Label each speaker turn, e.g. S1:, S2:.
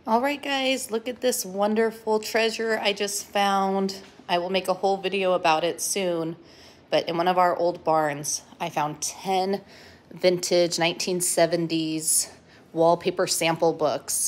S1: All right, guys, look at this wonderful treasure I just found. I will make a whole video about it soon, but in one of our old barns, I found 10 vintage 1970s wallpaper sample books.